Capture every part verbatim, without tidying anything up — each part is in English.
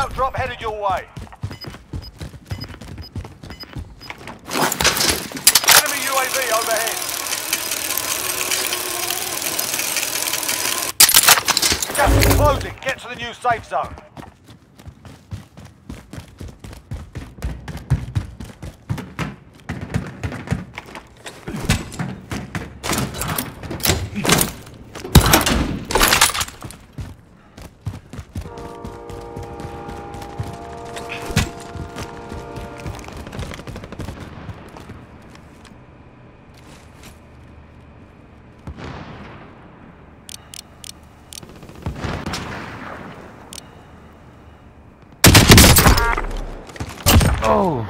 Loadout drop headed your way. Enemy U A V overhead. Gas is closing. Get to the new safe zone. Oh.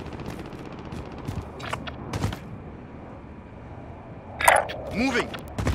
Moving.